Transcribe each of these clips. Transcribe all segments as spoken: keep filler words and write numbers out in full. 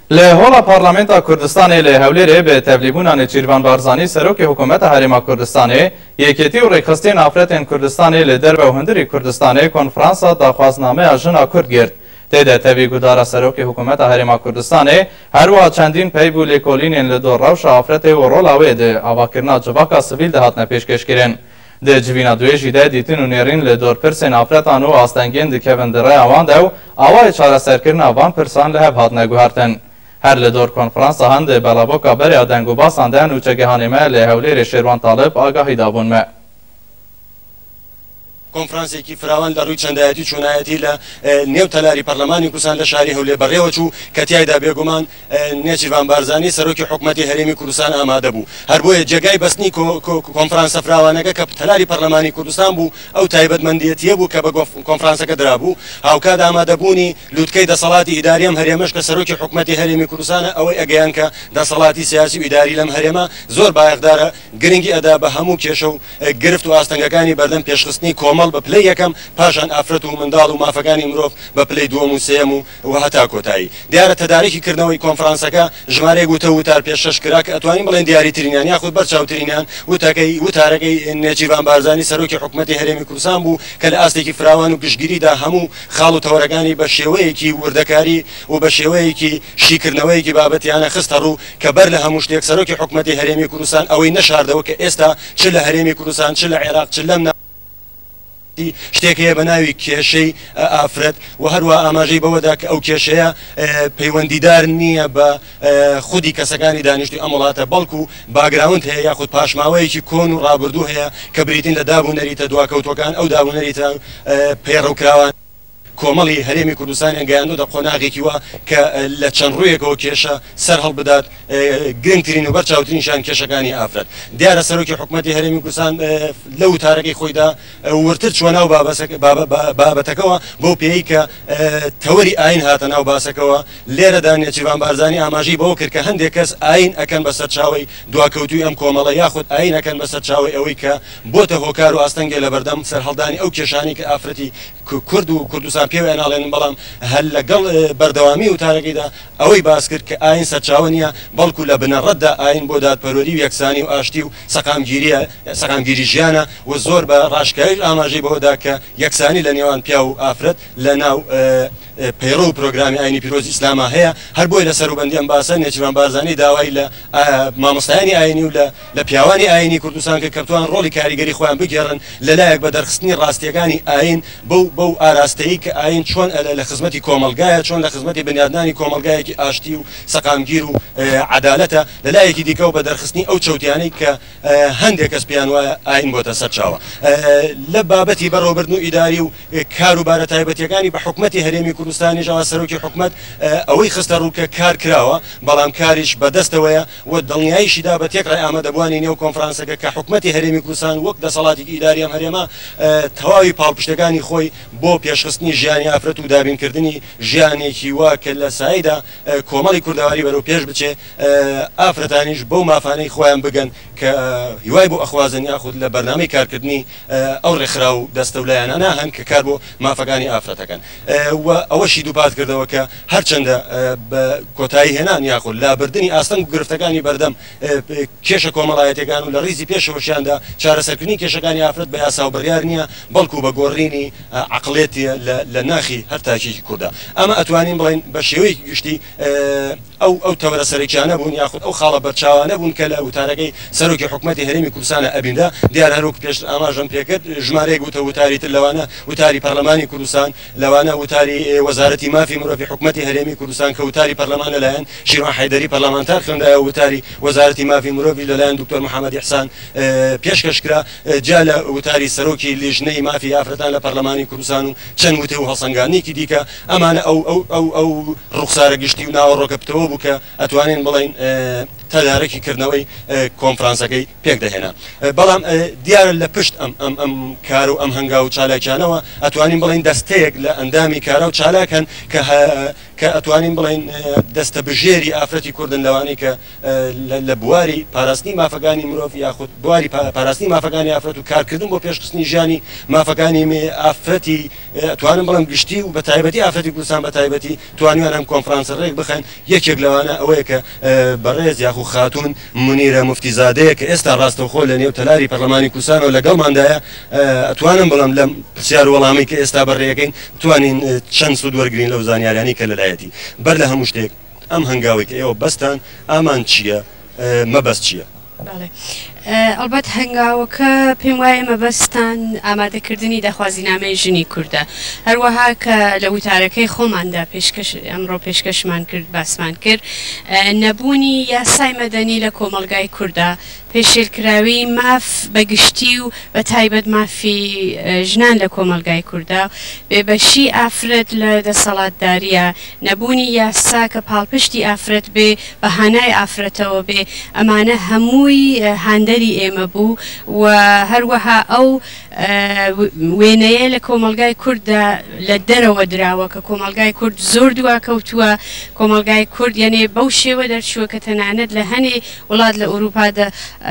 لهولا پارلمنتا کردستان له هولێرێ بە تەبلیبوونا نێچیروان بارزانی سەرۆکی حکوومەتە هەرێما کوردستانê یەکێتی و ڕێکخستین ئافرەتên کوردستانê لە دەربە و هەندری کوردستانê کۆنفرانسا داخوازنامەیە ژنا کورد گرت. تێدا تەوی گودارە سەرۆکی حکوومەتە هەرێما کوردستانê هەروەها چەندین پەیب و لێکۆلینên li دۆ ڕەوشە ئافرەتê و ڕۆلا wê di avakirina civaka sivîl de hatine pêşkêşkirin. Di civîna duyê jî de dîtin û nêrîn li dûrpirsên afretan û astengên dikevin di rêya wan de û awayê çareserkirina van pirsan li hev hatine guhertin. Her li dor konferansa hend belaboka berya deng û basan de û çegehanê me li Hewlêrê Şêrvan Talib agahî dabûn me. کنفرانسێکی فراوان لە ڕووی چەندایەتی چوونایەتی لە نێو تەلاری پەرلەمانی کوردستان لە شاری هەولێر بەڕێوە چوو کە تیایدا بێگومان نێچیروان بارزانی سەرۆکی حکوومەتی هەرێمی کوردستان ئامادە بوو. هەر بۆیە جێگای بەستنی کۆنفرانسە فراوانەکە کە تەلاری پەرلەمانی کوردستان بوو ئەو تایبەتمەندیەتیە بوو کە بە کۆنفرانسەکە درابوو هاوکات ئامادەبوونی لوتکەی دەسەڵاتی ئیداری ئەم هەرێمەش کە سەرۆکی حکوومەتی هەرێمی کوردستانە ئەوەی ئەگەیان کە دەسەڵاتی سیاسی و ئیداری لەم هەرێمە زۆر بایەخدارە گرنگی ئەدا بە هەموو کێشە و گرفت و ئاستەنگەکانی بەردەم پێشخستنی کۆمەڵ بە پلەی یەکەم پاشان ئافرەت و منداڵ و مافەکانی مرۆڤ بە پلەی دووەم و سێم و هەتا کۆتایی. دیارە تەدارێکی کردنەوەی کۆنفرانسەکە ژمارەیەک وتە وتار پێشەش کرا کە ئەتوانین بڵێن دیاریترینیان یاخود بەرچاوترینیان وتەکەی وتارەکەی نێچیروان بارزانی سەرۆکی حکوومەتی هەرێمی کوردستان بوو کە لە ئاستێکی فراوان و گشتگیریدا هەموو خاڵ و تەوەرەکانی بە شێوەیەکی وردەکاری و بە شێوەیەکی شیکردنەوەیەکی بابەتیانە خستە ڕوو کە بەر لە هەموو شتێک سەرۆکی حکوومەتی هەرێمی کوردستان ئەوەی نەشاردەوە کە ئێستا چ لە هەرێمی کوردستان چ لە عێراق چ لەم شتێکەیە بە ناوی کێشەی ئافرەت و هەروە ئاماژەی بەوەدا کە ئەو کێشەیە پەیوەندیدار نییە بە خودی کەسەکانی دانیشتوی ئەم وڵاتە بەڵکو باگراوند هەیە یاخود پاشماوەیەکی کۆن و ڕابردوو هەیە کە بریتین لە دابوونەریتە دواکەوتەکان ئەو دابوونەریتە پێڕەوکراوان کۆمەڵی هەرێمی کوردستان ئەنگەیاندوو دە قۆناغێکی وە کە لە چەند ڕوویەکەوە کێشە سەر هەڵبدات گرنگترین و بەرچاوترینشان کێشەکانی ئافرەت. دیارە سەرۆکی حکوومەتی هەرێمی کوردستان لە وتارەکەی خۆیدا ورتر چوە ناو بابەتەکەەوە بۆ پێی کە تەوەری ئاین هاتە ناو باسەکەەوە لێرەدا نێچیروان بارزانی ئاماژەی بەوە کرد کە هەندێک کەس ئاین ئەکەن بەسەر چاوەی دواکەوتوی ئەم کۆمەڵە یاخود ئاین ئەکەن بەسەر چاوەی ئەوەی کە بۆتە هۆکار و ئاستەنگێ لە بەردەم سەرهەڵدانی ئەو کێشانی کە ئافرەتی کورد و کوردستان پێوە ناڵێنن بەڵام هەل لەگەڵ بەردەوامی وتارەکەیدا ئەوەی باس کرد کە ئاین سەرچاوە نیە بەڵکو لە بنەڕەتدا ئاین بۆ دادپەروەری و یەکسانی و ئاشتی و سەقامگیریە سەقامگیری ژیانە و زۆر بە ڕاشکاری ئاماژەی بەوەدا کە یەکسانی لە نێوان پیا و ئافرەت لە ناو پەیڕۆ و پرۆگرامی ئاینی پیرۆزی ئیسلامە هەیە. هەر بۆی لە سەروبەندی ئەم باسە نێچیروان بارزانی داوای لە مامۆستایانی ئاینی و لە پیاوانی ئاینی کوردستان کە کەوتوان ڕۆڵی کاریگەری خۆیان بگێڕن لەلایەک بە دەرخستنی ڕاستیەکانی ئاین بەو بەو ئاراستەیی کە ئاین چۆن لە خزمەتی کۆمەلگایە چۆن لە خزمەتی بنیادنانی کۆمەلگایەکی ئاشتی و سەقامگیر و عەدالەتە لەلایەکی دیکە و بە دەرخستنی ئەو چەوتیانەی کە هەندێک کەس پێیان وایە ئاین بۆتە سەرچاوە. لە بابەتی بەڕێوەبردن و ئیداری و کاروبارە تایبەتیەکانی بە حکوومەتی هەرێمی کوردستانی ژاوا سەرۆکی حکوومەت ئەوەی خستە ڕوو کە کار کراوە بەڵام کاریش بەدەستەوەیە و دڵنیاییشیدا بە تێکڕای ئامادەبوانی نێو کۆنفرانسەکە کە حکوومەتی هەرێمی کوردستان وەک دەسەڵاتی ئیداری ئەم هەرێمە تەواوی پاڵپشتەکانی خۆی بۆ پێشخستنی ژیانی ئافرەت و دابینکردنی ژیانێکی وا کە لە سایدا کۆمەڵی کوردەواری بەرەو پێش بچێ ئافرەتانیش بەو مافانەی خۆیان بگەن کە هیوای بۆ ئەخوازن یاخود لە بەرنامەی کارکردنی ئەو ڕێکخرا و دەستە و لایەنانە هەن کە کار بۆ مافەکانی ئافرەتەکەن. ئەوەشی دووپات کردەوە کە هەرچەندە بە کۆتایی هێنان یاخود لابردنی ئاستەنگ و گرفتەکانی بەردەم کێشە کۆمەڵایەتەکان و لە ڕیزی پێشەوەشیاندا چارەسەرکردنی کێشەکانی ئافرەت بە یاسا و بڕیار نییە بەڵکو بە گۆڕینی عەقڵێتی لە ناخی هەر تاکێکی کووردا. ئەمە ئەتوانین بڵێن بە شێوەیەکی گشتی ئەو ئەو تەوەرە سەرێکیانە بوون یاخود ئەو خاڵە بەرچاوانە بوون کە لە وتارەکەی سەرۆکی حکوومەتی هەرێمی کوردستانە ئەبیندا. دیار هەروەک پێش ئاماژەم پێکرد ژمارەیەک وتە وتاری تر لەوانە وتاری پەرلەمانی کوردستان لەوانە وتاری وەزارەتی مافی مرۆڤی حکوومەتی هەرێمی کوردستان کە وتاری پەرلەمان لەلایەن شیروان حەیدەری پەرلەمانتار خوێندایە وتاری وەزارەتی مافی مرۆڤی لەلایەن دکتۆر محەممەد ئیحسان پێشکەشکرا جا لە وتاری سەرۆکی لیژنەی مافی ئافرەتان لە پەرلەمانی کوردستان و چەند وتێ و هەڵسەنگانێکی دیکە ئەمانە ئەو ئەو ئەو ئەو ڕوخسارە گشتی و ناوەڕۆکە بتەوە بوو کە ئەتوانین بڵێن تەدارێکی کردنەوەی کۆنفرانسەکەی پێک دەهێنا بەڵام دیارە لە پشت ئەم ئەم ئەم کار و ئەم هەنگا و چالاکیانەوە ئەتوانین بڵین دەستەیەک لە ئەندامی کارە و چالاکەن کە کە ئەتوانین بڵین دەستە بژێری ئافرەتی کوردن لەوانەی کە لە بواری پاراستنی مافەکانی مرۆڤ یاخود بواری پاراستنی مافەکانی ئافرەت و کارکردن بۆ پێشخستنی ژیانی مافەکانی ئافرەتی توانم بڵم گشتی و بە تایبەتی ئافرەتی کوردستان بە تایبەتی توانیوان ئەم کۆنفرانسە ڕێک بخەن یەکێک لەوانە ئەوەیە کە بەڕێز یاخو خاتون منیرە مفتیزادەیە کە ئێستا ڕاستەوخۆ لە نێو تەلاری پەرلەمانی کوردستانەوە لەگەڵماندایە ئەتوانم بڵم لەم پرسیار وەڵامی کە ئێستا بەڕێەکەین توانین چەند سوود وەرگین لەو زانیاریانی کە لەلایەتی بەر لە هەموو شتێک ئەم هەنگاوی کە ئێوە بەستان ئامان چییە مەبەست چییە؟ ئەلبەت هەنگاوەکە پێم وایە مەبەستان ئامادەکردنی داخوازینامەی ژنی کووردە هەروەها کە لە وتارەکەی خۆماندا پێشکەش ئەمڕۆ پێشکەشمان کرد باسمان کرد نەبوونی یاسای مەدەنی لە کۆمەلگای کووردا پێشێلکراوی ماف بەگشتی و بە تایبەت مافی ژنان لە کۆمەلگای کووردا بێبەشی ئافرەت لە دەسەڵاتداریە نەبوونی یاسا کە پاڵپشتی ئافرەت بێ بەهانای ئافرەتەوە بێ ئەمانە هەمووی هاندەری ئێمە بوو و هەروەها ئەو وێنەیە لە کۆمەلگای کووردا لە دەرەوە دراوە کە کۆمەلگای کورد زۆر دوا کەوتووە کۆمەلگای کورد یعنی بەو شێوە دەرچووە کە تەنانەت لە هەنێ وڵات لە ئەوروپادا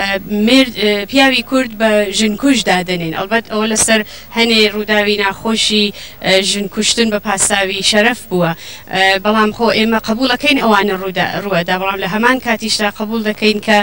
پیاوی کورد بە ژنکوش دادنین ئەلبەت ئەوە لەسەر هەنێ ڕووداوی ناخۆشی ژنکوشتن بە پاساوی شەرەف بووە بەڵام خۆ ئێمە قبولەکەین ئەوانە ڕوودا بەڵام لە هەمان کاتیشدا قبول دەکەین کە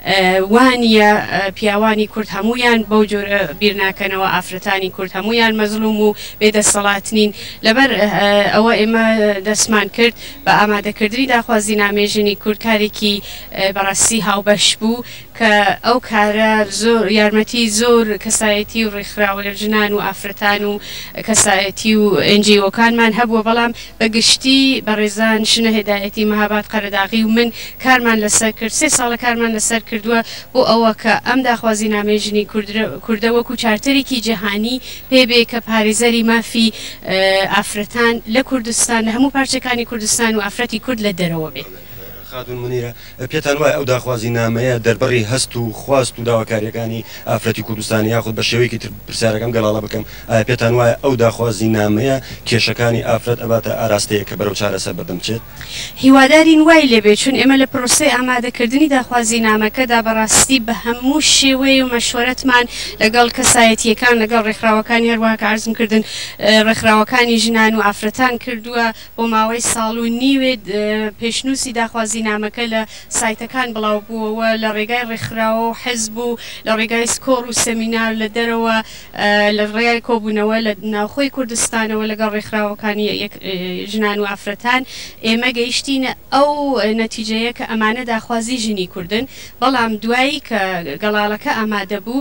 وانە پیاوانی کورد هەمویان بەو جۆرە بیر ناکەنەوە ئافرەتانی کورد هەمویان مەزلوم و بێدەسەڵاتنین لەبەر ئەوە ئێمە دەستمان کرد بە ئامادەکردنی داخوازینامەی ژنی کورد کارێکی بەڕاستی هاوبەش بوو کە ئەو کارە زۆر یارمەتی زۆر کەسایەتی و ڕێکخراوە لە ژنان و ئافرەتان و کەسایەتی و ئەنجیۆکانمان هەبووە بەڵام بەگشتی بەڕێزان شنە هێدایەتی مەهاباد قەرەداغی و من کارمان لەسەر کرد سێ ساڵە کارمان لەسەر کردووە بۆ ئەوە کە ئەم داخوازینامەی ژنی کوردە وەکو چارتەرێکی جیهانی پێبێ کە پارێزەری مافی ئافرەتان لە کوردستان لە هەموو پارچەکانی کوردستان و ئافرەتی کورد لە دەرەوە بێ خاتون منیرە پێتان وایە ئەو داخوازینامەیە دەربەڕی هەست و خواست و داواکاریەکانی ئافرەتی کوردستانی یاخود بە شێوەیەکی تر پرسیارەکەم گەڵاڵە بکەم ئایا پێتان وایە ئەو داخوازینامەیە کێشەکانی ئافرەت ئەباتە ئاراستەیە کە بەرەو چارەسەر بەردەم بچێت هیوادارین وای لێبێ چون ئێمە لە پرۆسەی ئامادەکردنی داخوازینامەکەدا بەڕاستی بە هەموو شێوەیە و مەشوەرەتمان لەگەڵ کەسایەتیەکان لەگەڵ ڕێکخراوەکانی هەروەها کە عەرزم کردن ڕێکخراوەکانی ژنان و ئافرەتان کردووە بۆ ماوەی ساڵ و نیوێ پێشنووسی داخوازی نامەکە لە سایتەکان بڵاو بووەوە لە ڕێگای ڕێکخراوە و حزب و لە ڕێگای سکۆڕ و سەمینار لە دەرەوە لە ڕێگای کۆبوونەوە لە ناوخۆی کوردستانەوە لەگەڵ ڕێکخراوەکانی ژنان و ئافرەتان ئێمە گەیشتینە ئەو نەتیجەیە کە ئەمانە داخوازی ژنی کوردن بەڵام دوایی کە گەڵاڵەکە ئامادە بوو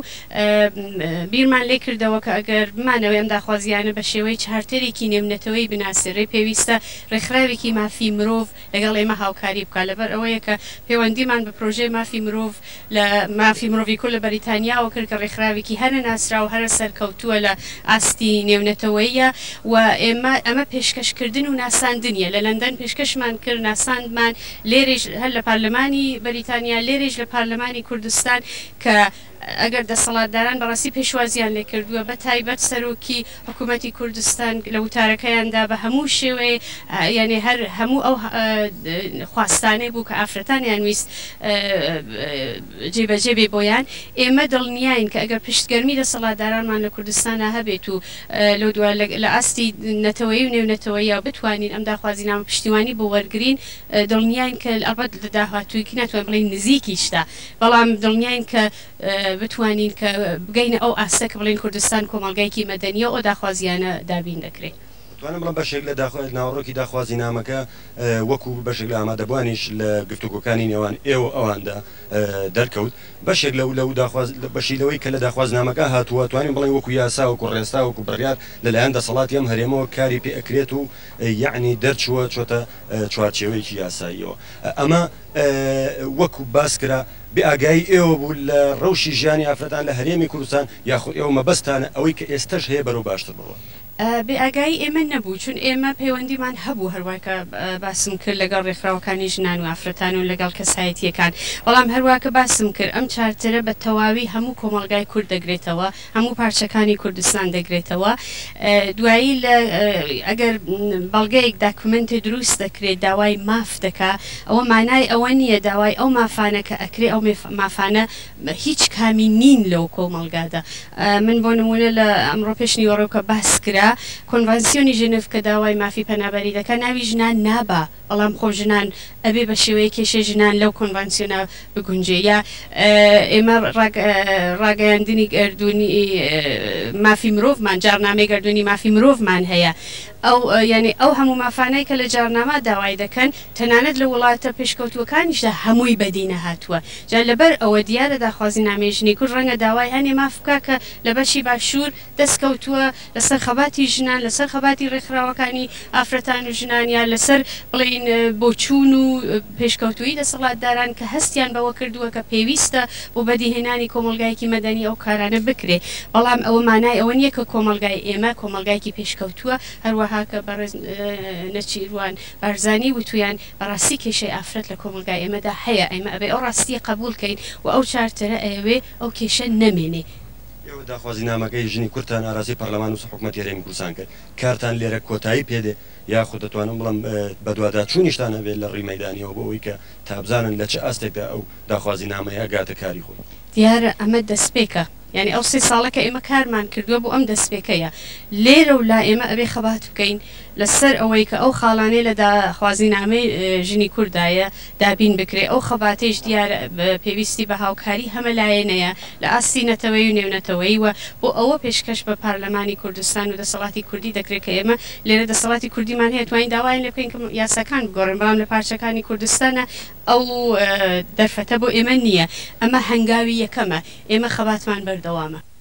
بیرمان لێ کردەوە کە ئەگەر بمانەوەی ئەم داخوازیانە بە شێوەی چارتەرێکی نێونەتەوەی بناسیڕێ پێویستە ڕێکخراوێکی مافی مرۆڤ لەگەڵ ئێمە هاوکاری بکات لەبەر ئەوەیە کە پەیوەندیمان بە پرۆژەی مافی مرۆڤ لە مافی مرۆڤی کورد لە بەریتانیاوە کرد کە ڕێکخراوێکی هەرە ناسرا و هەرە سەرکەوتووە لە ئاستی نێونەتەوەیە و ئێمە ئەمە پێشکەشکردن و ناساندنیە لە لەندەن پێشکەشمان کرد ناساندمان لێرێژ هەر لە پارلەمانی بەریتانیا لێرێژ لە پارلەمانی کوردستان کە ئەگەر دەسەڵاتداران بەڕاستی پێشوازیان لێ کردووە بە تایبەت سەرۆکی حکوومەتی کوردستان لە وتارەکەیاندا بە هەموو شێوەیە یعنی هەر هەموو ئەو خواستانەی بوو کە ئافرەتانیان ویست جێبەجێ بێ بۆیان ئێمە دڵنیاین کە ئەگەر پشتگەرمی دەسەڵاتدارانمان لە کوردستانە هەبێت و لە دووە لە ئاستی نەتەوەی و نێونەتەوەیە بتوانین ئەم داخوازینامە پشتیوانی بۆ وەرگرین دڵنیاین کە ئەڵبەت لە داهاتوویکی ناتوانین بڵێین نزیکیشتا بەڵام دڵنیاین کە بتوانین کە بگەینە ئەو ئاستە کە بڵێن کوردستان کۆمەڵگایکی مەدەنیە ئەو داخوازیانە دابین دەکرێت توانم بڵم بەشێک لە ناوەڕۆکی داخوازینامەکە وەکو بەشێک لە ئامادەبوانیش لە گفتوگۆکانی نێوان ئێوە ئەواندا دەرکەوت بەشێک لەو لەو بەشی لەوەی کە لە داخوازنامەکە هاتووە توانین بڵێن وەکو یاسا وەکو ڕێستا وەکو بڕیار لەلایەن دەسەڵاتی ئەم هەرێمەوە کاری پێ ئەکرێت و یعنی دەرچووە چۆتە چوارچێوەیەکی یاساییەوە ئەمە وەکو باس کرا بێ ئاگایی ئێوە بوو لە ڕەوشی ژیانی ئافرەتان لە هەرێمی کوردستان یاخود ئێوە مەبەستانە ئەوەی کە ئێستش هەیە بەرەو باشتر بڕوە بێ ئاگایی ئێمە نەبوو چون ئێمە پەیوەندیمان هەبوو هەروواکە باسم کرد لەگەڵ ڕێکخراوەکانی ژنان و ئافرەتان و لەگەڵ کەسایەتیەکان بەڵام هەروواکە باسم کرد ئەم چارترە بە تەواوی هەموو کۆمەڵگای کورد دەگرێتەوە هەموو پارچەکانی کوردستان دەگرێتەوە دوایی لە ئەگەر بەڵگەیەک داکومنتی دروست دەکرێت داوای ماف دەکا ئەوە مانای ئەوە نییە داوای ئەو مافانە کە ئەکرێ ئەو مافانە هیچ کامی نین لەو کۆمەڵگادا من بۆ نمونە لە ئەمڕۆ پێشنی وەڕۆکە باس کرا کۆنڤانسیۆنی ژنێف کە داوای مافی پەنابەری دەکە ناوی ژنان نابا بەڵام خۆ ژنان ئەبێ بە شێوەیە کێشە ژنان لەو کۆنڤانسیۆنە بگونجێ یا ئێمە ڕاگەیاندنی گەردوونی مافی مرۆڤمان جارنامەی گەردوونی مافی مرۆڤمان هەیە ئەو ینی ئەو هەموو مافانەی کە لە جارنامە داوای دەکەن تەنانەت لە وڵاتە پێشکەوتوەکانیشدا هەمووی بەدینە هاتووە جا لەبەر ئەوە دیارە داخوازی نامێژنی کورد ڕەنگە داوای هەنێ ماف بکا کە لە بەشی باشوور دەستکەوتووە لەسەر خەباتی ژنان لەسەر خەباتی ڕێکخراوەکانی ئافرەتان و ژنان یا لەسەر بڵین بۆچوون و پێشکەوتووی دەسەڵاتداران کە هەستیان بەوە کردووە کە پێویستە بۆ بەدیهێنانی کۆمەلگایەکی مەدەنی ئەو کارانە بکرێ بەڵام ئەوە مانای ئەوە نییە کە کۆمەلگای ئێمە کۆمەلگایکی پێشکەوتووە هەروەها کە بەڕێز نەچیروان بارزانی وتویان بەڕاستی کێشەی ئافرەت لە کۆمەلگای ئێمەدا هەیە ئێمە ئەبێ ئەو ڕاستیە قبولکەین و ئەو چارتەرە ئەوێ ئەو کێشە نەمێنێ داخوازی نامەکەی ژنی کورتان ئاراسی پەرلەمان و حکوومەتی هەرێمی کوردستان کرد کارتان لێرە کۆتایی پێدێ یاخود دەتوانم بڵم بە دووادا چوونیشتانە بێت لە ڕووی مەیدانیەوە بۆ ئەوەی کە تابزانن لە چه ئەستێکدا ئەو داخوازی نامەیە گاتە کاری خۆ دیارە ئەمە دەستپێکە یعنی ئەو سێ ساڵەکە ئێمە کارمان کردووە بۆ ئەم دەستپێکەیە لێرە و لا ئێمە ئەبێ خەبات بکەین لەسەر ئەوەی کە ئەو خاڵانەی لە داخوازینامەی ژنی کوردایە دابین بکرێ ئەو خەباتەیش دیارە پێویستی بە هاوکاری هەمە لایەنەیە لە ئاستی نەتەوەی و نێونەتەوەیوە بۆ ئەوە پێشکەش بە پارلەمانی کوردستان و دەسەڵاتی کوردی دەکرێت کە ئێمە لێرە دەسەڵاتی کوردیمان هەیە توانین داوایان لێ بکەین کە یاساکان بگۆڕێن بەڵام لە پارچەکانی کوردستانە ئەو دەرفەتە بۆ ئێمە نییە ئەمە هەنگاوی یەکەمە ئێمە خەباتمان بەردەوامە